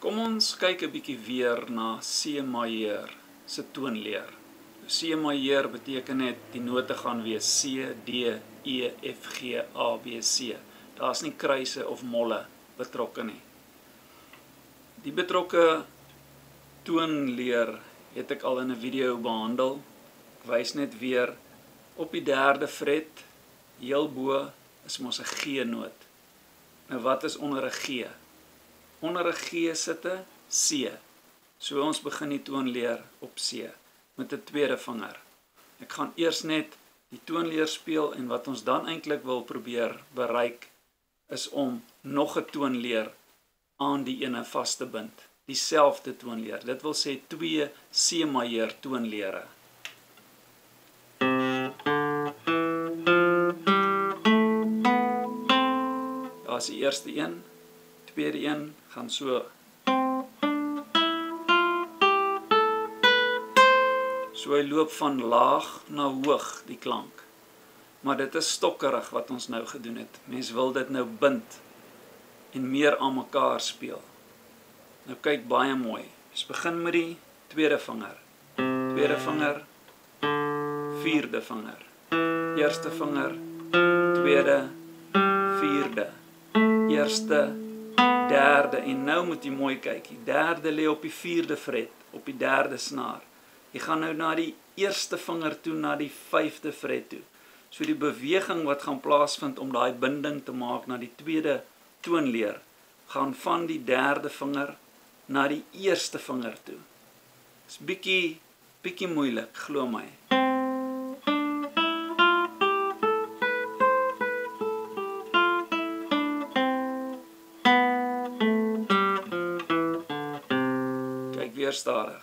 Kom ons kyk 'n bietjie weer na C majeur se toonleer. C majeur beteken net die note gaan wees C, D, E, F, G, A, B, C. Daar's nie kruise of molle betrokke nie. Die betrokke toonleer het ek al in 'n video behandel. Ek wys net weer op die derde fret, heel bo is mos 'n G-noot. Nou wat is onder 'n G? Onder 'n G sit 'n C. So ons begin die toonleer op C met 'n tweede vinger. Ek gaan eers net die toonleer speel en wat ons dan eintlik wil probeer bereik is om nog 'n toonleer aan die ene vas te bind. Dieselfde toonleer. Dit wil sê 2 C majeur toonlere. Daar's die eerste een. Tweede een gaan so. So hy loop van laag na hoog die klank. Maar dit is stokkerig wat ons nou gedoen het. Mens wil dit nou bind en meer aan mekaar speel. Nou kyk baie mooi. Ons begin met die tweede vinger. Tweede vinger, vierde vinger. Eerste vinger, tweede, vierde. Eerste, derde en nou moet jy mooi kyk. Die derde lê op die vierde fret, op die derde snaar. Jy gaan nou na die eerste vinger toe, na die vyfde fret toe. So die beweging wat gaan plaasvind om daai binding te maak na die tweede toonleer, gaan van die derde vinger na die eerste vinger toe. Dis bietjie moeilik, glo my. Kyk weer stadig.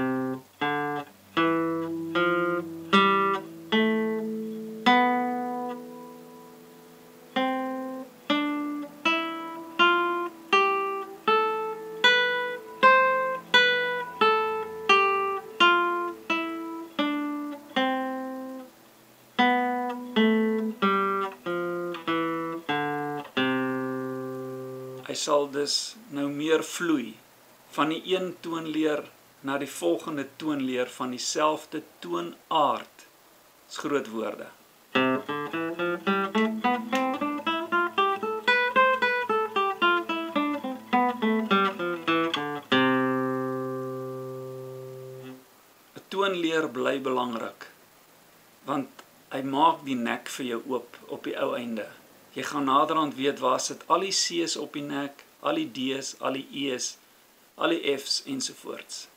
Hy sal dus nou meer vloei van die een toonleer na die volgende toonleer van dieselfde toonaard. Dis groot woorde. Die toonleer bly belangrik, want hy maak die nek vir jou oop op die ou einde. Jy gaan naderhand weet waar sit al die C's op die nek, al die D's, al die E's, al die F's ensovoorts.